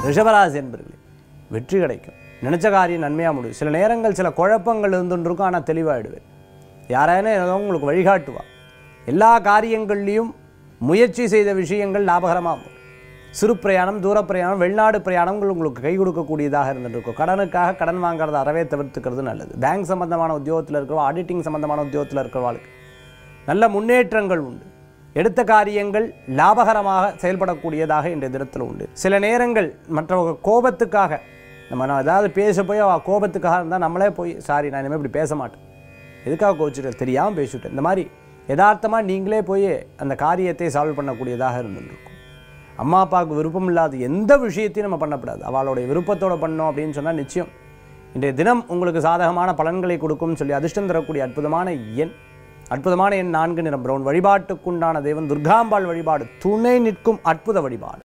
ரிஷபராசி என்பர்களே வெற்றி கிடைக்கும். நினச்ச காரியம் நன்மையாக முடியும். சில நேரங்கள் சில குழப்பங்கள் இருந்துருக்கும், ஆனால் தெளிவாகிடுவேன். யாராவது ஏதோ உங்களுக்கு வழிகாட்டுவா. எல்லா காரியங்கள்லேயும் முயற்சி செய்த விஷயங்கள் லாபகரமாகும். சிறு பிரயாணம், தூர பிரயாணம், வெளிநாடு பிரயாணங்கள் உங்களுக்கு கை கொடுக்கக்கூடியதாக இருந்துருக்கும். கடனுக்காக கடன் வாங்குறத அறவே தவிர்த்துக்கிறது நல்லது. பேங்க் சம்பந்தமான உத்தியோகத்தில் இருக்கிறவா, ஆடிட்டிங் சம்பந்தமான உத்தியோகத்தில் இருக்கிறவாளுக்கு நல்ல முன்னேற்றங்கள் உண்டு. எடுத்த காரியங்கள் லாபகரமாக செயல்படக்கூடியதாக இன்றைய தினத்தில் உண்டு. சில நேரங்கள் மற்றவங்க கோபத்துக்காக நான் ஏதாவது பேச போய் கோபத்துக்காக இருந்தால் நம்மளே போய் சாரி நான் இனிமேல் இப்படி பேச மாட்டேன், எதுக்காக கோச்சிட்டேன், தெரியாமல் பேசிவிட்டேன், இந்த மாதிரி யதார்த்தமாக நீங்களே போய் அந்த காரியத்தை சால்வ் பண்ணக்கூடியதாக இருந்துருக்கும். அம்மா அப்பாவுக்கு விருப்பம் இல்லாத எந்த விஷயத்தையும் நம்ம பண்ணக்கூடாது. அவளுடைய விருப்பத்தோடு பண்ணோம் அப்படின்னு சொன்னால் நிச்சயம் இன்றைய தினம் உங்களுக்கு சாதகமான பலன்களை கொடுக்கும்னு சொல்லி அதிர்ஷ்டம் தரக்கூடிய அற்புதமான எண் 4 நிறம் பிரவுன். வழிபாட்டுக்குண்டான தெய்வம் துர்காம்பாள் வழிபாடு, துணை நிற்கும் அற்புத வழிபாடு.